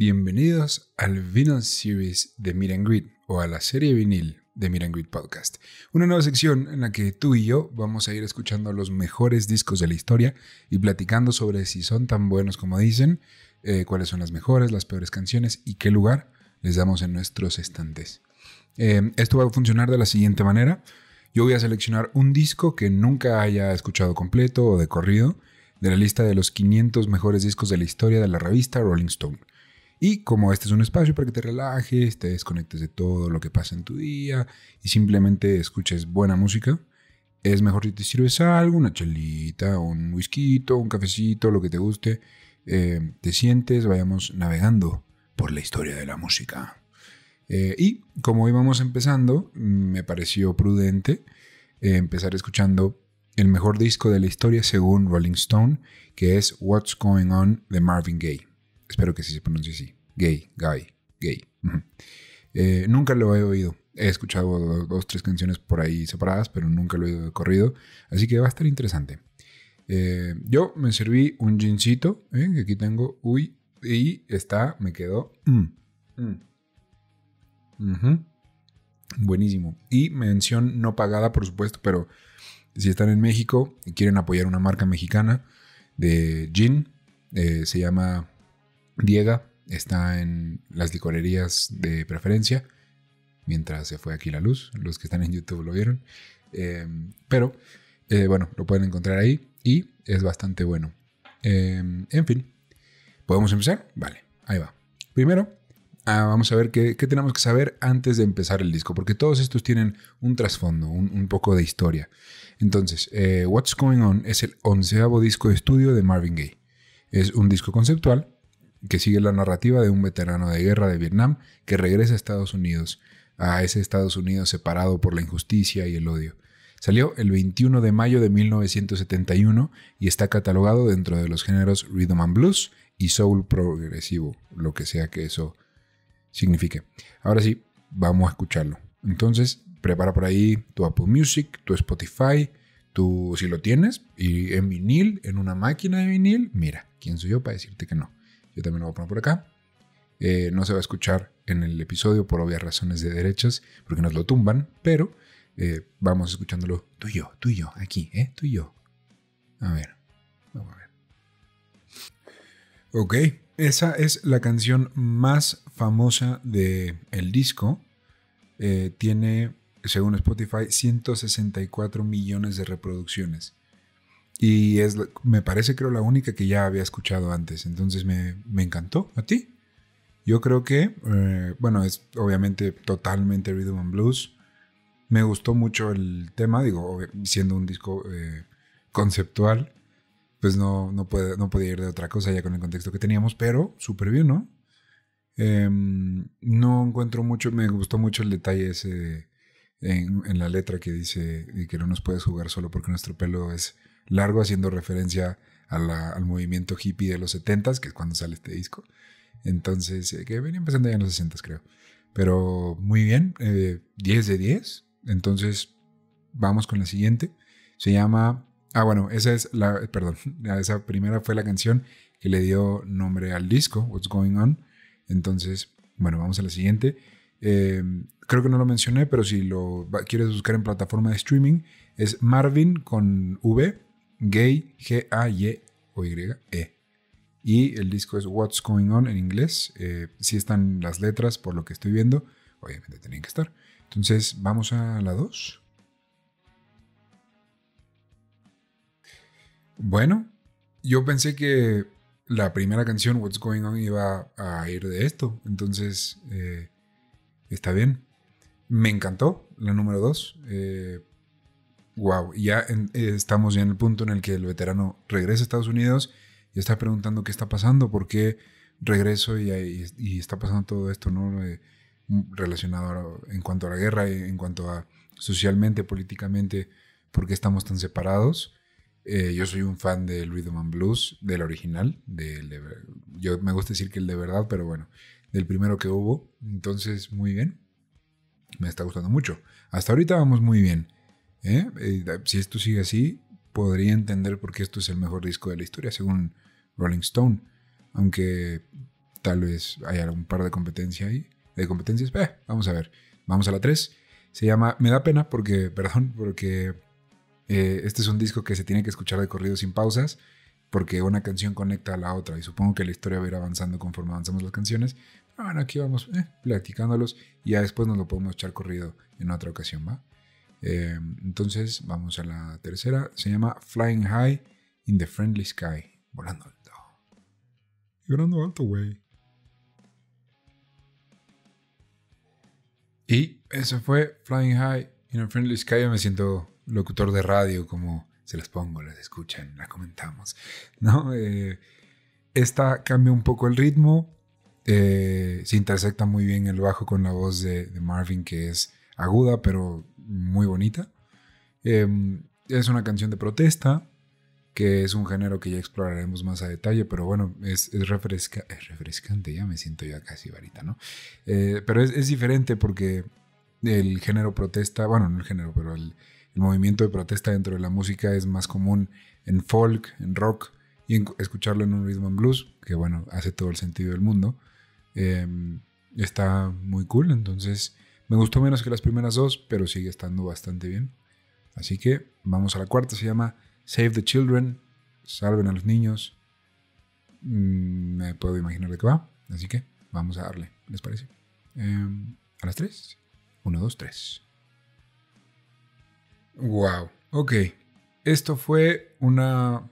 Bienvenidos al Vinyl Series de Meet and Greet o a la serie vinil de Meet and Greet Podcast. Una nueva sección en la que tú y yo vamos a ir escuchando los mejores discos de la historia y platicando sobre si son tan buenos como dicen, cuáles son las mejores, las peores canciones y qué lugar les damos en nuestros estantes. Esto va a funcionar de la siguiente manera. Yo voy a seleccionar un disco que nunca haya escuchado completo o de corrido de la lista de los 500 mejores discos de la historia de la revista Rolling Stone. Y como este es un espacio para que te relajes, te desconectes de todo lo que pasa en tu día y simplemente escuches buena música, es mejor si te sirves algo, una chelita, un whisky, un cafecito, lo que te guste, te sientes, vayamos navegando por la historia de la música. Y como íbamos empezando, me pareció prudente empezar escuchando el mejor disco de la historia según Rolling Stone, que es What's Going On de Marvin Gaye. Espero que sí se pronuncie así. Gay. Nunca lo he oído. He escuchado 2-3 canciones por ahí separadas, pero nunca lo he oído de corrido. Así que va a estar interesante. Yo me serví un gincito, que aquí tengo. Uy, y me quedó. Buenísimo. Y mención no pagada, por supuesto, pero si están en México y quieren apoyar una marca mexicana de gin, se llama Diega, está en las licorerías de preferencia, mientras se fue aquí la luz. Los que están en YouTube lo vieron. Pero bueno, lo pueden encontrar ahí y es bastante bueno. En fin, ¿podemos empezar? Vale, ahí va. Primero, vamos a ver qué tenemos que saber antes de empezar el disco, porque todos estos tienen un trasfondo, un poco de historia. Entonces, What's Going On es el 11º disco de estudio de Marvin Gaye. Es un disco conceptual que sigue la narrativa de un veterano de guerra de Vietnam que regresa a Estados Unidos, a ese Estados Unidos separado por la injusticia y el odio. Salió el 21 de mayo de 1971 y está catalogado dentro de los géneros Rhythm and Blues y Soul progresivo, lo que sea que eso signifique. Ahora sí, vamos a escucharlo. Entonces, prepara por ahí tu Apple Music, tu Spotify, si lo tienes, y en vinil, en una máquina de vinil, mira, ¿quién soy yo para decirte que no? Yo también lo voy a poner por acá. No se va a escuchar en el episodio por obvias razones de derechos, porque nos lo tumban, pero vamos escuchándolo tú y yo, aquí, tú y yo. A ver, vamos a ver. Ok, esa es la canción más famosa del disco. Tiene, según Spotify, 164 millones de reproducciones. Y me parece, creo, la única que ya había escuchado antes. Entonces me encantó. ¿A ti? Yo creo que, bueno, es obviamente totalmente Rhythm and Blues. Me gustó mucho el tema, digo, siendo un disco conceptual, pues no podía ir de otra cosa ya con el contexto que teníamos, pero súper bien, ¿no? No encuentro mucho, me gustó mucho el detalle ese en la letra que dice que no nos puedes jugar solo porque nuestro pelo es largo, haciendo referencia al movimiento hippie de los 70s, que es cuando sale este disco. Entonces, que venía empezando ya en los 60s, creo. Pero muy bien, 10 de 10. Entonces, vamos con la siguiente. Se llama... bueno, esa primera fue la canción que le dio nombre al disco, What's Going On. Entonces, bueno, vamos a la siguiente. Creo que no lo mencioné, pero si lo quieres buscar en plataforma de streaming, es Marvin con V, Gaye, G-A-Y-O-Y-E. Y el disco es What's Going On en inglés. Sí están las letras, por lo que estoy viendo. Obviamente tenían que estar. Entonces, vamos a la 2. Bueno, yo pensé que la primera canción, What's Going On, iba a ir de esto. Entonces, está bien. Me encantó la número 2. Wow, ya estamos ya en el punto en el que el veterano regresa a Estados Unidos y está preguntando qué está pasando, por qué regreso y está pasando todo esto, ¿no? Relacionado en cuanto a la guerra, en cuanto a socialmente, políticamente, por qué estamos tan separados. Yo soy un fan del Rhythm and Blues, del original, yo me gusta decir que el de verdad, pero bueno, del primero que hubo. Entonces, muy bien, me está gustando mucho. Hasta ahorita vamos muy bien. Si esto sigue así, podría entender por qué esto es el mejor disco de la historia, según Rolling Stone. Aunque Tal vez haya un par de competencias ahí. Vamos a ver. Vamos a la 3. Se llama Me da pena porque este es un disco que se tiene que escuchar de corrido sin pausas, porque una canción conecta a la otra y supongo que la historia va a ir avanzando conforme avanzamos las canciones. Pero bueno, aquí vamos platicándolos y ya después nos lo podemos echar corrido en otra ocasión, ¿va? Entonces vamos a la tercera. Se llama Flying High in the Friendly Sky. Volando alto. Volando alto, güey. Y eso fue Flying High in a Friendly Sky. Yo me siento locutor de radio, como se las pongo, las escuchan, la comentamos, ¿no? Esta cambia un poco el ritmo. Se intersecta muy bien el bajo con la voz de Marvin, que es aguda pero muy bonita. Es una canción de protesta, que es un género que ya exploraremos más a detalle, pero bueno, es refrescante, ya me siento ya casi varita, ¿no? Pero es diferente porque el género protesta, bueno, no el género, pero el movimiento de protesta dentro de la música es más común en folk, en rock, y escucharlo en un rhythm and blues, que bueno, hace todo el sentido del mundo. Está muy cool, entonces me gustó menos que las primeras dos, pero sigue estando bastante bien. Así que vamos a la cuarta, se llama Save the Children, salven a los niños. Me puedo imaginar de qué va, así que vamos a darle, ¿les parece? A las 3. 1, 2, 3. Wow, ok. Esto fue una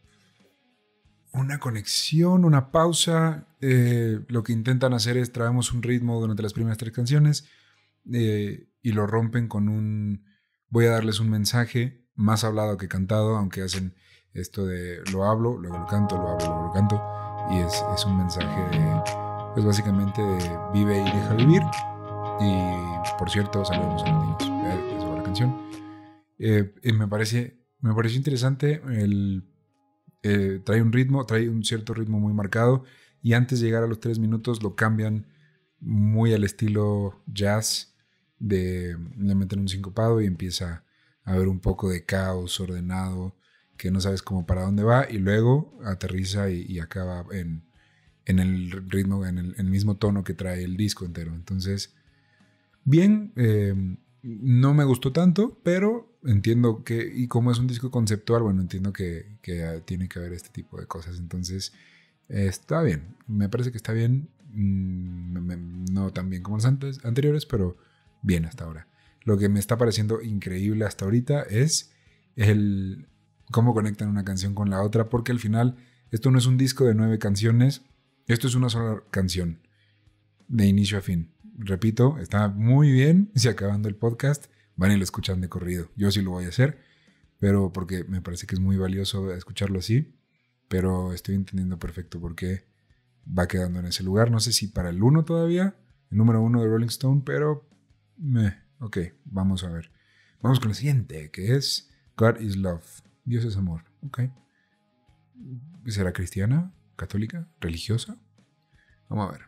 conexión, una pausa. Lo que intentan hacer es traemos un ritmo durante las primeras 3 canciones y lo rompen con un... Voy a darles un mensaje más hablado que cantado, aunque hacen esto de lo hablo, luego lo canto, lo hablo, luego lo canto. Y es un mensaje de, pues básicamente de vive y deja vivir. Y por cierto, saludemos a los niños. Esa fue la canción. Me pareció interesante. Trae un cierto ritmo muy marcado. Y antes de llegar a los 3 minutos lo cambian muy al estilo jazz. Le meten un sincopado y empieza a haber un poco de caos ordenado que no sabes cómo para dónde va, y luego aterriza y acaba en el ritmo, en el mismo tono que trae el disco entero. Entonces, bien, no me gustó tanto, pero entiendo que, y como es un disco conceptual, bueno, entiendo que tiene que haber este tipo de cosas. Entonces, está bien, me parece que está bien, no tan bien como los anteriores, pero bien hasta ahora. Lo que me está pareciendo increíble hasta ahorita es cómo conectan una canción con la otra, porque al final esto no es un disco de 9 canciones, esto es una sola canción, de inicio a fin. Repito, está muy bien. Si acabando el podcast van y lo escuchan de corrido. Yo sí lo voy a hacer, pero porque me parece que es muy valioso escucharlo así, pero estoy entendiendo perfecto por qué va quedando en ese lugar. No sé si para el 1 todavía, el número 1 de Rolling Stone, pero ok, vamos a ver. Vamos con la siguiente, que es God is Love. Dios es amor. Ok. ¿Será cristiana? ¿Católica? ¿Religiosa? Vamos a ver.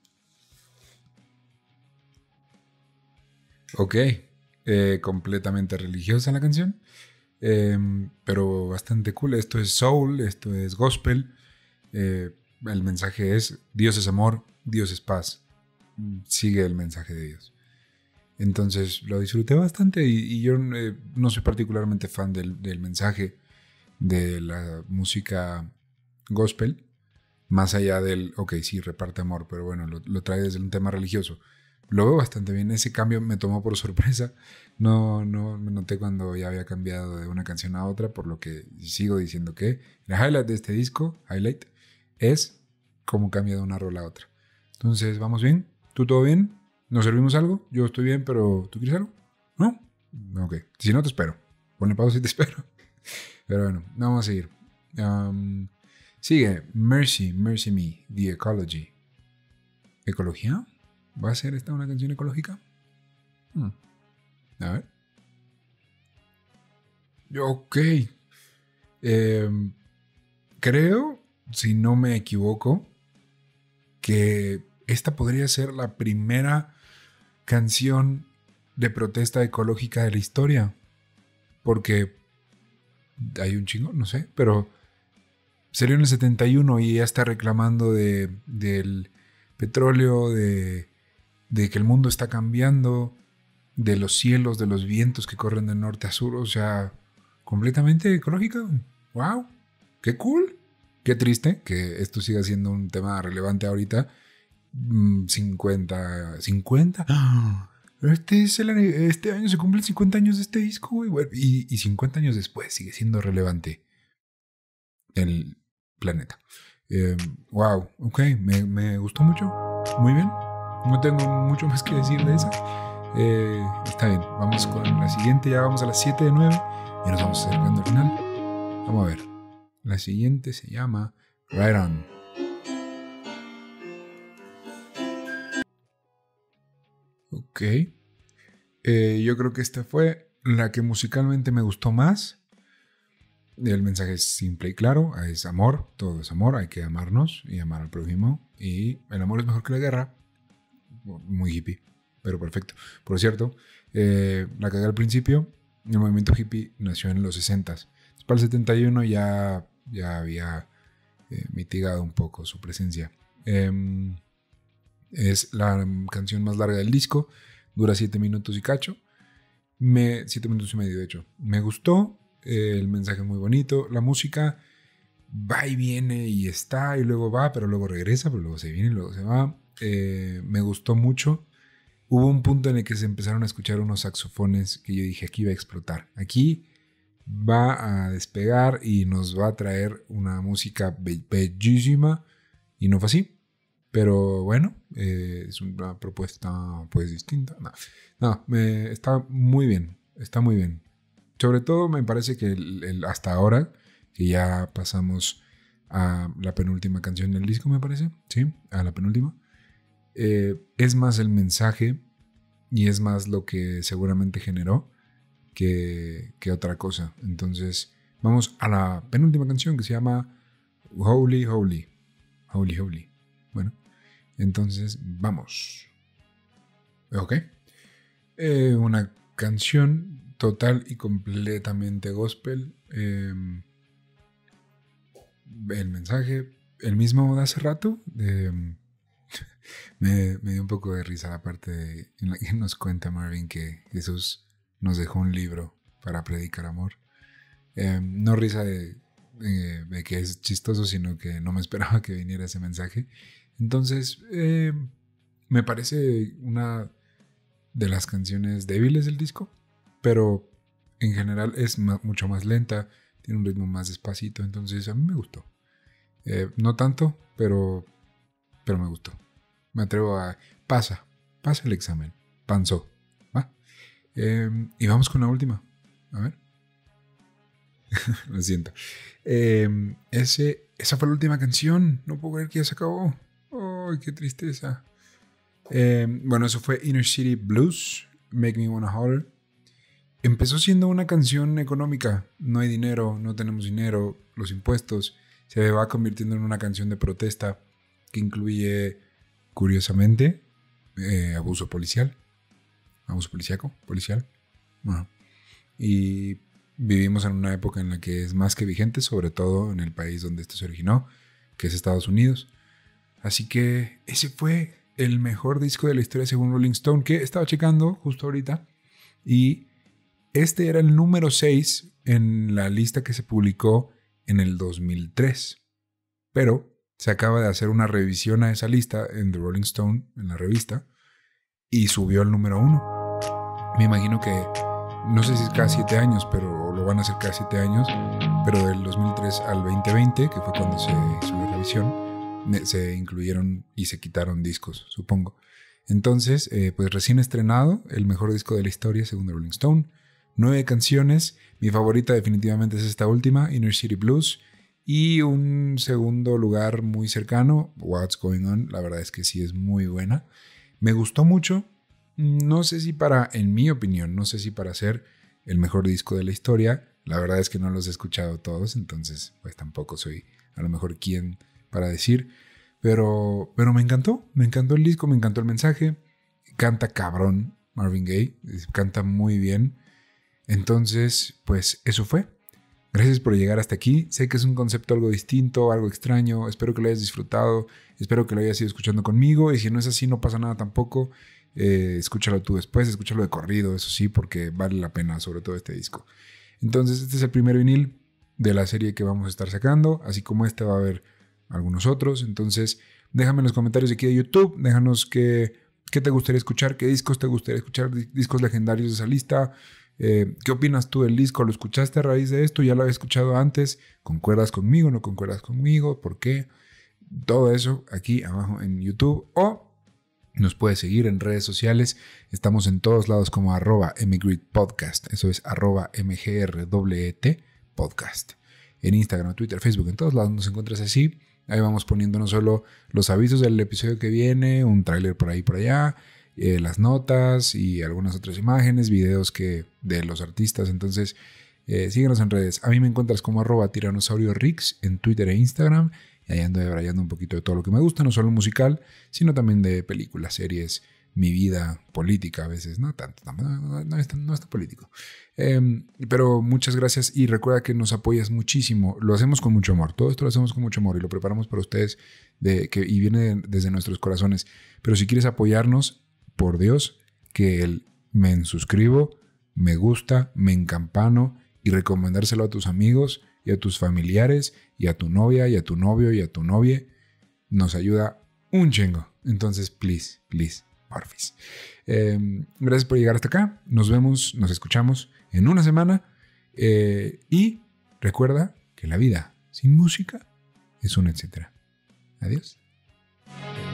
Ok. Completamente religiosa la canción. Pero bastante cool. Esto es soul, esto es gospel. El mensaje es Dios es amor, Dios es paz. Sigue el mensaje de Dios. Entonces lo disfruté bastante y yo no soy particularmente fan del mensaje de la música gospel, más allá del, ok, sí, reparte amor, pero bueno, lo trae desde un tema religioso. Lo veo bastante bien. Ese cambio me tomó por sorpresa. No me noté cuando ya había cambiado de una canción a otra, por lo que sigo diciendo que el highlight de este disco, es cómo cambia de una rola a otra. Entonces, ¿vamos bien? ¿Tú todo bien? ¿Nos servimos algo? Yo estoy bien, pero ¿tú quieres algo? ¿No? Ok. Si no, te espero. Ponle pausa y te espero. Pero bueno, vamos a seguir. Sigue Mercy Me, The Ecology. ¿Ecología? ¿Va a ser esta una canción ecológica? A ver. Ok. Creo, si no me equivoco, que esta podría ser la primera canción de protesta ecológica de la historia. Porque hay un chingo, no sé, pero salió en el 71 y ya está reclamando del petróleo, de que el mundo está cambiando, de los cielos, de los vientos que corren de norte a sur, o sea, completamente ecológica. ¡Wow! ¡Qué cool! Qué triste que esto siga siendo un tema relevante ahorita. 50. Este año se cumplen 50 años de este disco, güey. Bueno, y 50 años después sigue siendo relevante el planeta. Wow, ok, me gustó mucho. Muy bien. No tengo mucho más que decir de esa. Está bien, vamos con la siguiente. Ya vamos a las 7 de 9 y nos vamos acercando al final. Vamos a ver. La siguiente se llama Right On. Ok. Yo creo que esta fue la que musicalmente me gustó más. El mensaje es simple y claro. Es amor. Todo es amor. Hay que amarnos y amar al prójimo. Y el amor es mejor que la guerra. Muy hippie, pero perfecto. Por cierto, la cagué al principio. El movimiento hippie nació en los 60s. Para el 71 ya había mitigado un poco su presencia. Es la canción más larga del disco. Dura 7 minutos y cacho. 7 minutos y medio, de hecho. Me gustó. El mensaje es muy bonito. La música va y viene y está y luego va, pero luego regresa, pero luego se viene y luego se va. Me gustó mucho. Hubo un punto en el que se empezaron a escuchar unos saxofones que yo dije, aquí va a explotar. Aquí va a despegar y nos va a traer una música bellísima. Y no fue así. Pero bueno, es una propuesta pues distinta. Está muy bien. Está muy bien. Sobre todo me parece que hasta ahora, que ya pasamos a la penúltima canción del disco, me parece. Sí, a la penúltima. Es más el mensaje y es más lo que seguramente generó que otra cosa. Entonces vamos a la penúltima canción que se llama Holy Holy. Holy Holy. Bueno, entonces vamos. Ok. Una canción total y completamente gospel. El mensaje, el mismo de hace rato. Me dio un poco de risa la parte en la que nos cuenta Marvin que Jesús nos dejó un libro para predicar amor. No risa de que es chistoso, sino que no me esperaba que viniera ese mensaje. Entonces, me parece una de las canciones débiles del disco, pero en general es mucho más lenta, tiene un ritmo más despacito, entonces a mí me gustó. No tanto, pero me gustó. Me atrevo a... Pasa el examen. Panzó. ¿Va? Y vamos con la última. A ver. Lo siento. Esa fue la última canción. No puedo creer que ya se acabó. ¡Ay, qué tristeza! Bueno, eso fue Inner City Blues, Make Me Wanna Holler. Empezó siendo una canción económica. No hay dinero, no tenemos dinero, los impuestos. Se va convirtiendo en una canción de protesta que incluye, curiosamente, abuso policial. Abuso policial. Bueno. Y vivimos en una época en la que es más que vigente, sobre todo en el país donde esto se originó, que es Estados Unidos. Así que ese fue el mejor disco de la historia según Rolling Stone, que estaba checando justo ahorita. Y este era el número 6 en la lista que se publicó en el 2003. Pero se acaba de hacer una revisión a esa lista en The Rolling Stone, en la revista, y subió al número 1. Me imagino que, no sé si es cada 7 años, pero lo van a hacer cada 7 años, pero del 2003 al 2020, que fue cuando se hizo la revisión, se incluyeron y se quitaron discos, supongo. Entonces, pues recién estrenado, el mejor disco de la historia según The Rolling Stone. 9 canciones, mi favorita definitivamente es esta última, Inner City Blues. Y un segundo lugar muy cercano, What's Going On, la verdad es que sí es muy buena. Me gustó mucho, no sé si en mi opinión, no sé si para ser el mejor disco de la historia. La verdad es que no los he escuchado todos, entonces pues tampoco soy a lo mejor quien para decir. Pero me encantó el disco, me encantó el mensaje. Canta cabrón Marvin Gaye, canta muy bien. Entonces pues eso fue. Gracias por llegar hasta aquí. Sé que es un concepto algo distinto, algo extraño. Espero que lo hayas disfrutado. Espero que lo hayas ido escuchando conmigo. Y si no es así, no pasa nada tampoco. Escúchalo tú después, escúchalo de corrido, eso sí, porque vale la pena, sobre todo este disco. Entonces, este es el primer vinil de la serie que vamos a estar sacando. Así como este va a haber algunos otros. Entonces, déjame en los comentarios de aquí de YouTube. Déjanos qué te gustaría escuchar, qué discos te gustaría escuchar, discos legendarios de esa lista. ¿Qué opinas tú del disco? ¿Lo escuchaste a raíz de esto? ¿Ya lo había escuchado antes? ¿Concuerdas conmigo? ¿No concuerdas conmigo? ¿Por qué? Todo eso aquí abajo en YouTube. O nos puedes seguir en redes sociales. Estamos en todos lados como @mgritpodcast. Eso es @mgret podcast. En Instagram, Twitter, Facebook, en todos lados nos encuentras así. Ahí vamos poniendo no solo los avisos del episodio que viene, un tráiler por ahí por allá, las notas y algunas otras imágenes, videos de los artistas. Entonces, síguenos en redes. A mí me encuentras como @tiranosauriorix en Twitter e Instagram. Y ahí ando debrayando un poquito de todo lo que me gusta, no solo musical, sino también de películas, series, mi vida política a veces. No tanto, no es tan político. Pero muchas gracias y recuerda que nos apoyas muchísimo. Lo hacemos con mucho amor. Todo esto lo hacemos con mucho amor y lo preparamos para ustedes y viene desde nuestros corazones. Pero si quieres apoyarnos, por Dios, que el me suscribo, me gusta, me encampano y recomendárselo a tus amigos y a tus familiares y a tu novia y a tu novio y a tu novia nos ayuda un chingo. Entonces, please, porfis. Gracias por llegar hasta acá. Nos vemos, nos escuchamos en una semana. Y recuerda que la vida sin música es un etcétera. Adiós.